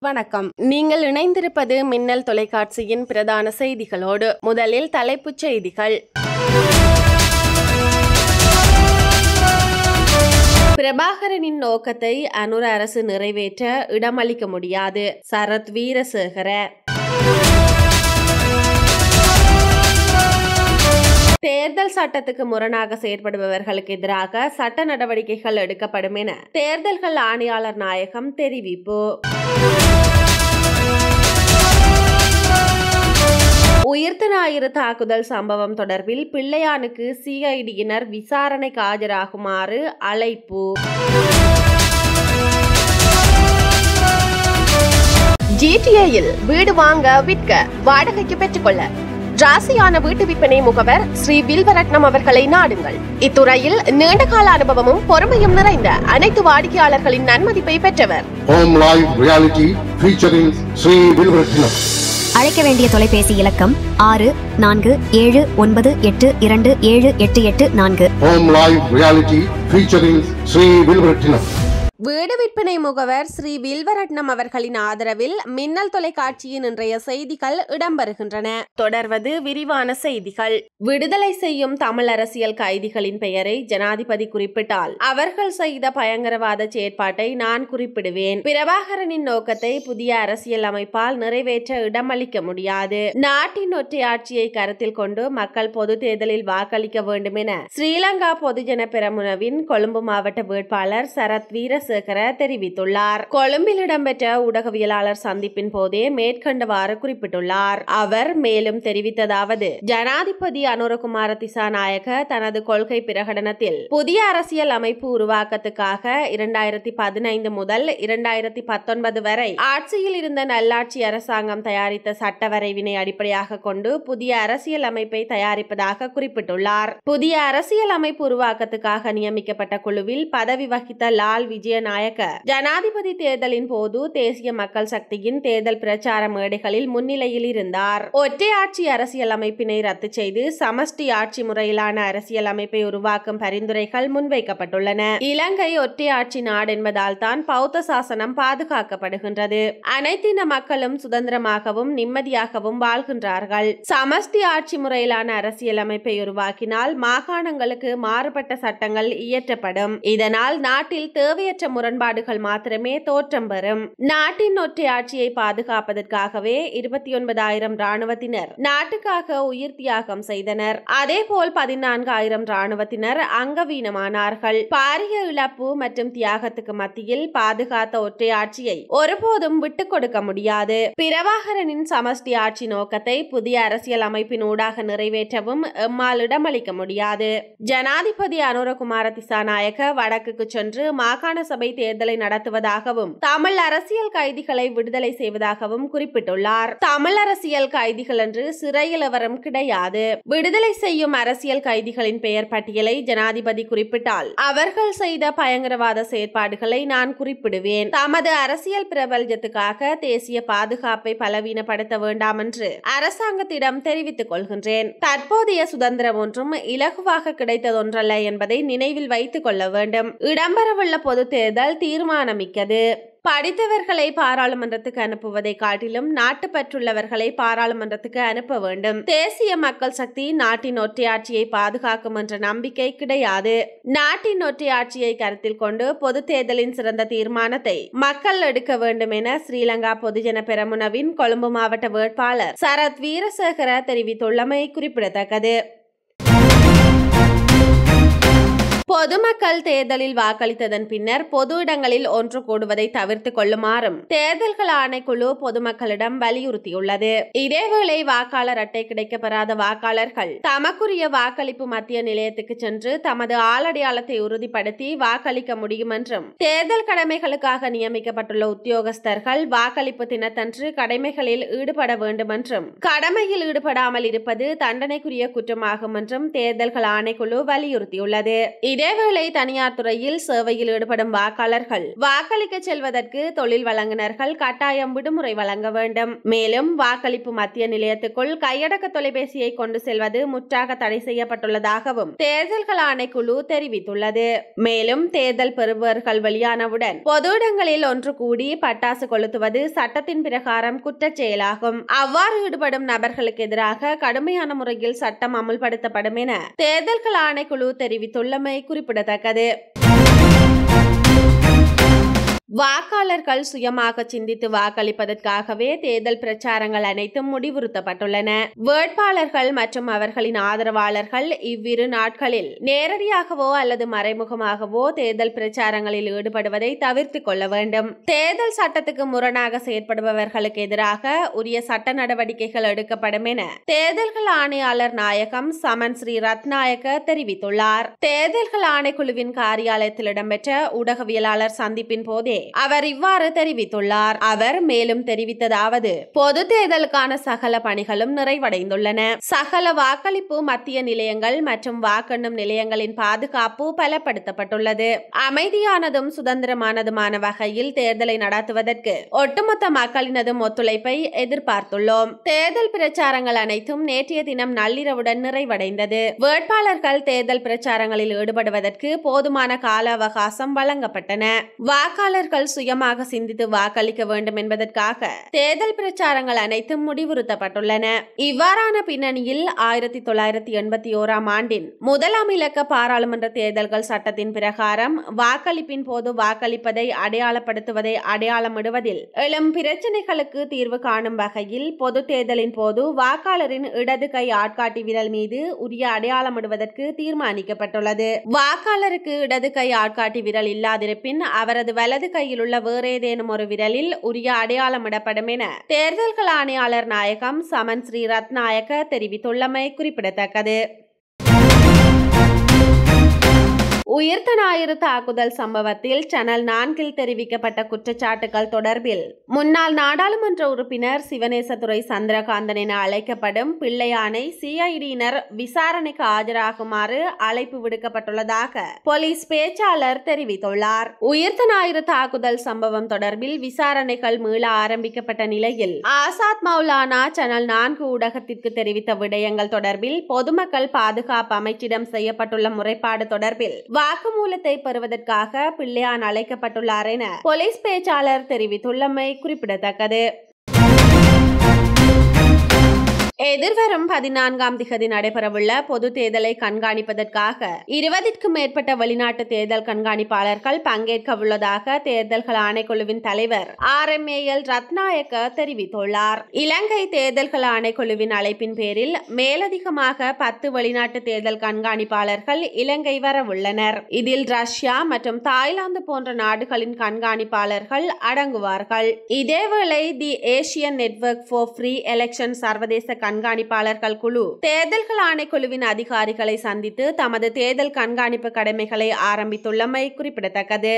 வணக்கம். நீங்கள் இணைந்திருப்பது மின்னல் தொலைக்காட்சியின் பிரதான செய்திகளோடு. முதலில் தலைப்புச் செய்திகள். பிரபாகரனின் நோக்கத்தை அனுர அரசு நிறைவேற்ற இடமளிக்க முடியாது. சரத் வீரசேகர. தேர்தல் சட்டத்துக்கு முரணாக செயற்படுபவர்களுக்கு எதிராக சட்ட நடவடிக்கைகள் எடுக்கப்படும் என தேர்தல்கள் ஆணையாளர் நாயகம் தெரிவிப்பு. உயிர்த்த ஞாயிறு தாக்குதல் சம்பவம் தொடர்பில் பிள்ளையானுக்கு சிஐடியினர் விசாரணைக்கு ஆஜராகுமாறு அழைப்பு. ஜிடிஏயில் வீடு வாங்க விற்க வாடகைக்கு பெற்றுக்கொள்ள ராசியான வீட்டு விற்பனை முகவர் ஸ்ரீ வில்வரட்னம் அவர்களை நாடுங்கள். இத்துறையில் நீண்டகால அனுபவமும் பொறுமையும் நிறைந்த அனைத்து வாடிக்கையாளர்களின் நன்மதிப்பை பெற்றவர். அழைக்க வேண்டிய தொலைபேசி இலக்கம் 6478282844. வீடு விற்பனை முகவர் ஸ்ரீ வில்வரட்னம் அவர்களின் ஆதரவில் மின்னல் தொலைக்காட்சியின் இன்றைய செய்திகள் இடம்பெறுகின்றன. தொடர்வது விரிவான செய்திகள். விடுதலை செய்யும் தமிழ் அரசியல் கைதிகளின் பெயரை ஜனாதிபதி குறிப்பிட்டால் அவர்கள் செய்த பயங்கரவாத செயற்பாட்டை நான் குறிப்பிடுவேன். பிரபாகரனின் நோக்கத்தை புதிய அரசியல் அமைப்பால் நிறைவேற்ற இடமளிக்க முடியாது. நாட்டின் ஒற்றையாட்சியை கருத்தில் கொண்டு மக்கள் பொது தேர்தலில் வாக்களிக்க வேண்டும் என ஸ்ரீலங்கா பொதுஜன பெரமுனவின் கொழும்பு மாவட்ட வேட்பாளர் சரத் வீரசேகர தெரிவித்துள்ளார். கொழும்பில் இடம்பெற்ற ஊடகவியலாளர் சந்திப்பின் போதே மேற்கண்டவாறு குறிப்பிட்டுள்ளார். அவர் மேலும் தெரிவித்ததாவது: ஜனாதிபதி அனுரகுமார திசாநாயக்க தனது கொள்கை பிரகடனத்தில் புதிய அரசியல் அமைப்பு உருவாக்கத்துக்காக 2015 முதல் 2019 வரை ஆட்சியில் இருந்த நல்லாட்சி அரசாங்கம் தயாரித்த சட்ட வரைவினை அடிப்படையாக கொண்டு புதிய அரசியல் அமைப்பை தயாரிப்பதாக குறிப்பிட்டுள்ளார். புதிய அரசியல் அமைப்பு உருவாக்கத்துக்காக நியமிக்கப்பட்ட குழுவில் பதவி வகித்த லால் விஜயநாயக்க ஜனாதிபதி தேர்தலின் போது தேசிய மக்கள் சக்தியின் தேர்தல் பிரச்சார மேடைகளில் முன்னிலையில் இருந்தார். ஒற்றை ஆட்சி அரசியல் அமைப்பினை ரத்து செய்து சமஷ்டி ஆட்சி முறையிலான அரசியல் அமைப்பை உருவாக்கும் பரிந்துரைகள் முன்வைக்கப்பட்டுள்ளன. இலங்கை ஒற்றை ஆட்சி நாடு என்பதால் தான் பௌத்த சாசனம் பாதுகாக்கப்படுகின்றது. அனைத்தின மக்களும் சுதந்திரமாகவும் நிம்மதியாகவும் வாழ்கின்றார்கள். சமஷ்டி ஆட்சி முறையிலான அரசியல் அமைப்பை உருவாக்கினால் மாகாணங்களுக்கு மாறுபட்ட சட்டங்கள் இயற்றப்படும். இதனால் நாட்டில் தேவையற்ற முரண்பாடுகள் மாத்திரமே தோற்றம் பெறும். நாட்டின் ஒற்றை ஆட்சியை பாதுகாப்பதற்காகவே 29,000 ராணுவத்தினர் நாட்டுக்காக உயிர் தியாகம் செய்தனர். அதேபோல் 14,000 ராணுவத்தினர் அங்கவீனமானார்கள். பாரிய இழப்பு மற்றும் தியாகத்துக்கு மத்தியில் பாதுகாத்த ஒற்றை ஆட்சியை ஒருபோதும் விட்டுக் கொடுக்க முடியாது. பிரபாகரனின் சமஷ்டி ஆட்சி நோக்கத்தை புதிய அரசியல் அமைப்பின் ஊடாக நிறைவேற்றவும் எம்மால் இடமளிக்க முடியாது. ஜனாதிபதி அனுரகுமார திசாநாயக்க வடக்குக்கு சென்று மாகாண சபை தேர்தலை நடத்துவதாகவும் தமிழ் அரசியல் கைதிகளை விடுதலை செய்வதாகவும் குறிப்பிட்டுள்ளார். தமிழ் அரசியல் கைதிகள் என்று சிறையில் எவரும் கிடையாது. விடுதலை செய்யும் அரசியல் கைதிகளின் பெயர் பட்டியலை ஜனாதிபதி குறிப்பிட்டால் அவர்கள் செய்த பயங்கரவாத செயற்பாடுகளை நான் குறிப்பிடுவேன். தமது அரசியல் பிரபல்யத்துக்காக தேசிய பாதுகாப்பை பலவீனப்படுத்த வேண்டாம் என்று அரசாங்கத்திடம் தெரிவித்துக் கொள்கின்றேன். தற்போதைய சுதந்திரம் ஒன்றும் இலகுவாக கிடைத்ததொன்றல்ல என்பதை நினைவில் வைத்துக் கொள்ள வேண்டும். இடம்பெறவுள்ள பொது தேர்தல் தீர்மானமிக்கது. படித்தவர்களை பாராளுமன்றத்துக்கு அனுப்புவதை காட்டிலும் நாட்டுப்பற்றுள்ளவர்களை பாராளுமன்றத்துக்கு அனுப்ப வேண்டும். தேசிய மக்கள் சக்தி நாட்டின் ஒற்றையாட்சியை பாதுகாக்கும் என்ற நம்பிக்கை கிடையாது. நாட்டின் ஒற்றையாட்சியை கருத்தில் கொண்டு பொது தேர்தலின் சிறந்த தீர்மானத்தை மக்கள் எடுக்க வேண்டும் என ஸ்ரீலங்கா பொதுஜன பெரமுனவின் கொழும்பு மாவட்ட வேட்பாளர் சரத் வீரசேகர தெரிவித்துள்ளமை குறிப்பிடத்தக்கது. பொதுமக்கள் தேர்தலில் வாக்களித்ததன் பின்னர் பொது இடங்களில் ஒன்று கூடுவதை தவிர்த்து கொள்ளுமாறும் தேர்தல்கள் ஆணைக்குழு பொதுமக்களிடம் வலியுறுத்தியுள்ளது. இதேவேளை வாக்காளர் அட்டை கிடைக்கப்பெறாத வாக்காளர்கள் தமக்குரிய வாக்களிப்பு மத்திய நிலையத்துக்கு சென்று தமது ஆளடையாளத்தை உறுதிப்படுத்தி வாக்களிக்க முடியும் என்றும் தேர்தல் கடமைகளுக்காக நியமிக்கப்பட்டுள்ள உத்தியோகஸ்தர்கள் வாக்களிப்பு தினத்தன்று கடமைகளில் ஈடுபட வேண்டும் என்றும் கடமையில் ஈடுபடாமல் இருப்பது தண்டனைக்குரிய குற்றமாகும் என்றும் தேர்தல்கள் ஆணைக்குழு வலியுறுத்தியுள்ளது. இதேவேளை தனியார் துறையில் சேவையில் ஈடுபடும் வாக்காளர்கள் வாக்களிக்க செல்வதற்கு தொழில் வழங்குனர்கள் கட்டாயம் விடுமுறை வழங்க வேண்டும். மேலும் வாக்களிப்பு மத்திய நிலையத்துக்குள் கையடக்க தொலைபேசியை கொண்டு செல்வது முற்றாக தடை செய்யப்பட்டுள்ளதாகவும் தேர்தல்கள் ஆணைக்குழு தெரிவித்துள்ளது. மேலும் தேர்தல் பெறுபவர்கள் வெளியானவுடன் பொது இடங்களில் ஒன்று கூடி பட்டாசு கொளுத்துவது சட்டத்தின் பிரகாரம் குற்றச் செயலாகும். அவ்வாறு ஈடுபடும் நபர்களுக்கு எதிராக கடுமையான முறையில் சட்டம் அமுல்படுத்தப்படும் என தேர்தல்கள் ஆணைக்குழு தெரிவித்துள்ளமை குறிப்பிடத்தக்கது. வாக்காளர்கள் சுயமாக சிந்தித்து வாக்களிப்பதற்காகவே தேர்தல் பிரச்சாரங்கள் அனைத்தும் முடிவுறுத்தப்பட்டுள்ளன. வேட்பாளர்கள் மற்றும் அவர்களின் ஆதரவாளர்கள் இவ்விரு நாட்களில் நேரடியாகவோ அல்லது மறைமுகமாகவோ தேர்தல் பிரச்சாரங்களில் ஈடுபடுவதை தவிர்த்துக் கொள்ள வேண்டும். தேர்தல் சட்டத்துக்கு முரணாக செயற்படுபவர்களுக்கு எதிராக உரிய சட்ட நடவடிக்கைகள் எடுக்கப்படும் என தேர்தல்கள் ஆணையாளர் நாயகம் சமன் ஸ்ரீ ரத்நாயக்க தெரிவித்துள்ளார். தேர்தல்கள் ஆணைக்குழுவின் காரியாலயத்தில் இடம்பெற்ற ஊடகவியலாளர் சந்திப்பின் போதே அவர் இவ்வாறு தெரிவித்துள்ளார். அவர் மேலும் தெரிவித்ததாவது, பொது தேர்தலுக்கான சகல பணிகளும் நிறைவடைந்துள்ளன. சகல வாக்களிப்பு மத்திய நிலையங்கள் மற்றும் வாக்கெண்ணும் நிலையங்களின் பாதுகாப்பு பலப்படுத்தப்பட்டுள்ளது. அமைதியானதும் சுதந்திரமானதுமான வகையில் தேர்தலை நடத்துவதற்கு ஒட்டுமொத்த மக்களினதும் ஒத்துழைப்பை எதிர்பார்த்துள்ளோம். தேர்தல் பிரச்சாரங்கள் அனைத்தும் நேற்றைய தினம் நள்ளிரவுடன் நிறைவடைந்தது. வேட்பாளர்கள் தேர்தல் பிரச்சாரங்களில் ஈடுபடுவதற்கு போதுமான கால அவகாசம் வழங்கப்பட்டன. வாக்காளர்கள் சுயமாக சிந்தித்து வாக்களிக்க வேண்டும் என்பதற்காக தேர்தல் பிரச்சாரங்கள் அனைத்தும் முடிவுறுத்தப்பட்டுள்ளன. இவ்வாறான பின்னணியில் 1981 ஆண்டின் முதலாம் இலக்க பாராளுமன்ற தேர்தல்கள் சட்டத்தின் பிரகாரம் வாக்களிப்பின் போது வாக்களிப்பதை அடையாளப்படுத்துவதை அடையாளமிடுவதில் எழும் பிரச்சினைகளுக்கு தீர்வு காணும் வகையில் பொது தேர்தலின் போது வாக்காளரின் இடது கை ஆட்காட்டி விரல் மீது உரிய அடையாளமிடுவதற்கு தீர்மானிக்கப்பட்டுள்ளது. வாக்காளருக்கு இடது கை ஆட்காட்டி விரல் இல்லாதிருப்பின் அவரது வலது கையில் உள்ள வேறு ஏதேனும் ஒரு விரலில் உரிய அடையாளமிடப்படும் என தேர்தல்கள் ஆணையாளர் நாயகம் சமன் ஸ்ரீ ரத்நாயக்க தெரிவித்துள்ளமை குறிப்பிடத்தக்கது. உயிர்த்த ஞாயிறு தாக்குதல் சம்பவத்தில் சேனல் 4 தெரிவிக்கப்பட்ட குற்றச்சாட்டுகள் தொடர்பில் முன்னாள் நாடாளுமன்ற உறுப்பினர் சிவனேசதுரை சந்திரகாந்தன் என அழைக்கப்படும் பிள்ளையானை சிஐடியினர் விசாரணைக்கு ஆஜராகுமாறு அழைப்பு விடுக்கப்பட்டுள்ளதாக போலீஸ் பேச்சாளர் தெரிவித்துள்ளார். உயிர்த்த ஞாயிறு தாக்குதல் சம்பவம் தொடர்பில் விசாரணைகள் மீள ஆரம்பிக்கப்பட்ட நிலையில் ஆசாத் மௌலானா சேனல் 4 ஊடகத்திற்கு தெரிவித்த விடயங்கள் தொடர்பில் பொதுமக்கள் பாதுகாப்பு அமைச்சிடம் செய்யப்பட்டுள்ள முறைப்பாடு தொடர்பில் வாக்குமூலத்தை பெறுவதற்காக பிள்ளையான் அழைக்கப்பட்டுள்ளார் என போலீஸ் பேச்சாளர் தெரிவித்துள்ளமை குறிப்பிடத்தக்கது. எதிர்வரும் 14ஆம் திகதி நடைபெறவுள்ள பொது தேர்தலை கண்காணிப்பதற்காக 20க்கும் மேற்பட்ட வெளிநாட்டு தேர்தல் கண்காணிப்பாளர்கள் பங்கேற்க உள்ளதாக தேர்தல்கள் ஆணைக்குழுவின் தலைவர் RMAL ரத்நாயக்க தெரிவித்துள்ளார். இலங்கை தேர்தல்கள் ஆணைக்குழுவின் அழைப்பின் பேரில் மேலதிகமாக 10 வெளிநாட்டு தேர்தல் கண்காணிப்பாளர்கள் இலங்கை வரவுள்ளனர். இதில் ரஷ்யா மற்றும் தாய்லாந்து போன்ற நாடுகளின் கண்காணிப்பாளர்கள் அடங்குவார்கள். இதேவேளை the Asian network for free election சர்வதேச கண்காணிப்பாளர்கள் குழு தேர்தல்கள் ஆணைக்குழுவின் அதிகாரிகளை சந்தித்து தமது தேர்தல் கண்காணிப்பு கடமைகளை ஆரம்பித்துள்ளமை குறிப்பிடத்தக்கது.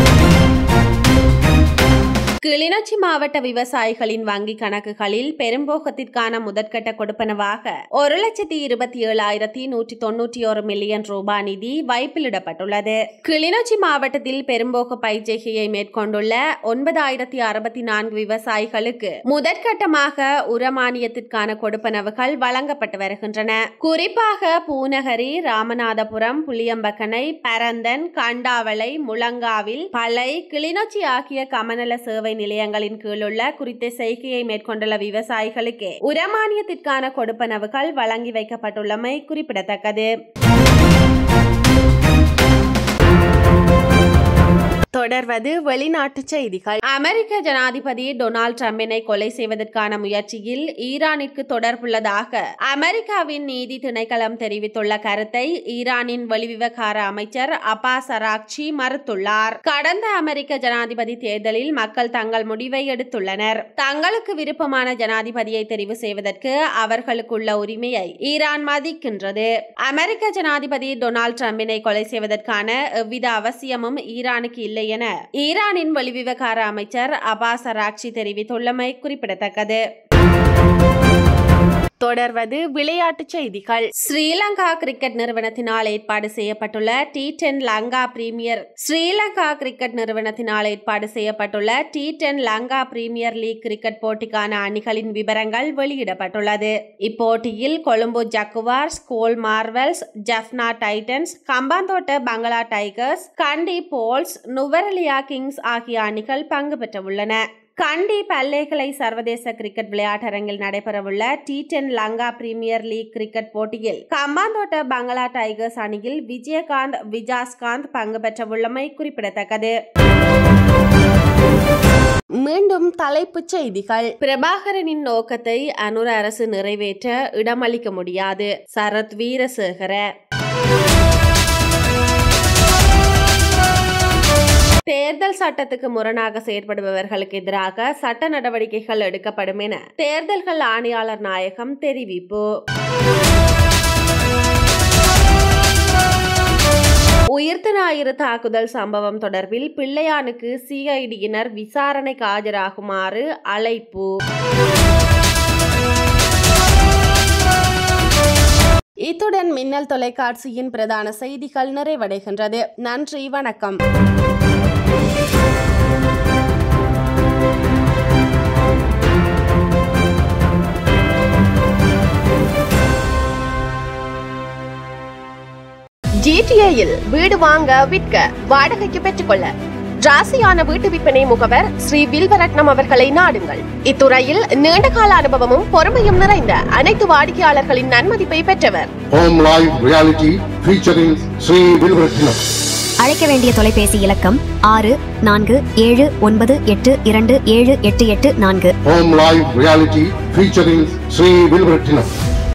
கிளிநொச்சி மாவட்ட விவசாயிகளின் வங்கி கணக்குகளில் பெரும்போகத்திற்கான முதற்கட்ட கொடுப்பனவாக 1,27,191 மில்லியன் ரூபாய் நிதி வைப்பிலிடப்பட்டுள்ளது. கிளிநொச்சி மாவட்டத்தில் பெரும்போக பயிர்ச்செய்கையை மேற்கொண்டுள்ள 9,064 விவசாயிகளுக்கு முதற்கட்டமாக உரமானியத்திற்கான கொடுப்பனவுகள் வழங்கப்பட்டு வருகின்றன. குறிப்பாக பூநகரி, ராமநாதபுரம், புளியம்பக்கனை, பரந்தன், கண்டாவளை, முழங்காவில், பளை, கிளிநொச்சி ஆகிய கமநல சேவை நிலையங்களின் கீழுள்ள குறித்த செய்கையை மேற்கொண்டுள்ள விவசாயிகளுக்கு உரமானியத்திற்கான கொடுப்பனவுகள் வழங்கி வைக்கப்பட்டுள்ளமை குறிப்பிடத்தக்கது. தொடர்வது வெளிநாட்டு செய்திகள். அமெரிக்க ஜனாதிபதி டொனால்ட் ட்ரம்பினை கொலை செய்வதற்கான முயற்சியில் ஈரானிற்கு தொடர்புள்ளதாக அமெரிக்காவின் நீதி திணைக்களம் தெரிவித்துள்ள கருத்தை ஈரானின் வெளிவிவகார அமைச்சர் அப்பாஸ் அராக்சி மறுத்துள்ளார். கடந்த அமெரிக்க ஜனாதிபதி தேர்தலில் மக்கள் தங்கள் முடிவை எடுத்துள்ளனர். தங்களுக்கு விருப்பமான ஜனாதிபதியை தெரிவு செய்வதற்கு அவர்களுக்குள்ள உரிமையை ஈரான் மதிக்கின்றது. அமெரிக்க ஜனாதிபதி டொனால்ட் ட்ரம்பினை கொலை செய்வதற்கான எவ்வித அவசியமும் ஈரானுக்கு இல்லை என ஈரானின் வெளிவிவகார அமைச்சர் அப்பாஸ் அராக்சி தெரிவித்துள்ளமை குறிப்பிடத்தக்கது. தொடர்வது விளையாட்டுச் செய்திகள். ஸ்ரீலங்கா கிரிக்கெட் நிறுவனத்தினால் ஏற்பாடு செய்யப்பட்டுள்ள T10 Lanka premier league cricket போட்டிக்கான அணிகளின் விவரங்கள் வெளியிடப்பட்டுள்ளது. இப்போட்டியில் Colombo Jaguars, Galle Marvels, Jaffna Titans, Hambantota Bangla Tigers, Kandy Bolts, Nuwara Eliya Kings ஆகிய அணிகள் பங்கு பெற்றுள்ளன. கண்டி பல்லேகலை சர்வதேச கிரிக்கெட் விளையாட்டரங்கில் நடைபெறவுள்ள T10 Lanka premier league cricket போட்டியில் கம்பாந்தோட்ட பங்களா டைகர்ஸ் அணியில் விஜாஸ்காந்த் பங்கு பெற்றுள்ளமை குறிப்பிடத்தக்கது. மீண்டும் தலைப்புச் செய்திகள். பிரபாகரனின் நோக்கத்தை அனுர அரசு நிறைவேற்ற இடமளிக்க முடியாது. சரத் வீரசேகர. தேர்தல் சட்டத்துக்கு முரணாக செயற்படுபவர்களுக்கு எதிராக சட்ட நடவடிக்கைகள் எடுக்கப்படும் என தேர்தல்கள் ஆணையாளர் நாயகம் தெரிவிப்பு. உயிர்த்த ஞாயிறு தாக்குதல் சம்பவம் தொடர்பில் பிள்ளையானுக்கு CID-யினர் விசாரணைக்கு ஆஜராகுமாறு அழைப்பு. இத்துடன் மின்னல் தொலைக்காட்சியின் பிரதான செய்திகள் நிறைவடைகின்றது. நன்றி, வணக்கம். GTA-யில் வீடு வாங்க, விற்க, வாடகைக்கு பெற்றுக்கொள்ள ராசியான வீட்டு விற்பனை முகவர் ஸ்ரீ வில்வரட்னம் அவர்களை நாடுங்கள். இத்துறையில் நீண்டகால அனுபவமும் பொறுமையும் நிறைந்த அனைத்து வாடிக்கையாளர்களின் நன்மதிப்பை பெற்றவர். Home live reality featuring Sri Vilvaratnam. அழைக்க வேண்டிய தொலைபேசி இலக்கம் 647982278884. Home live reality featuring Sri Vilvaratnam.